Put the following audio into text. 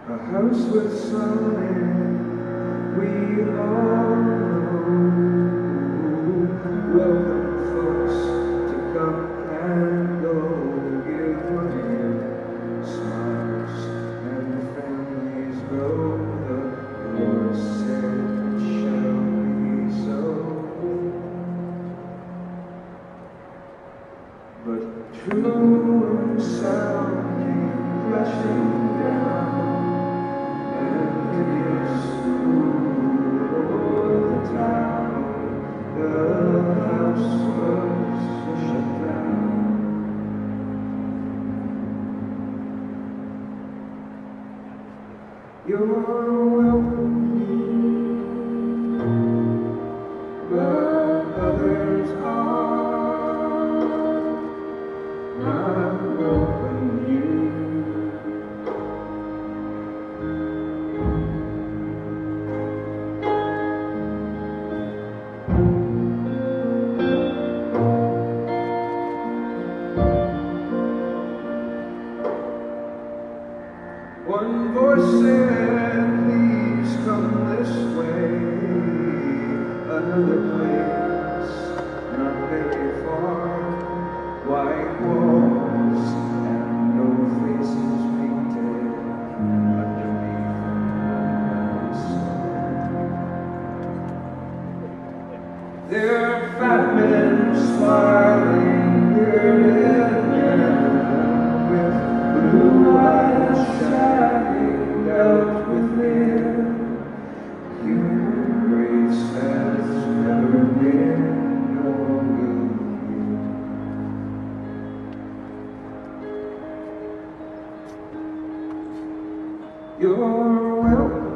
A house with sun in it, we all know. Welcome folks to come and go. Give money, smiles, and families grow. The Lord said it shall be so. But true and sound came crashing down. You're welcome here, but others are not welcome here. One voice said, please come this way. Another place, not very far. White walls and no faces painted underneath the sun. There are fat men smiling, bearded men with blue eyes shining out within. Human grace has never been your good. You're welcome.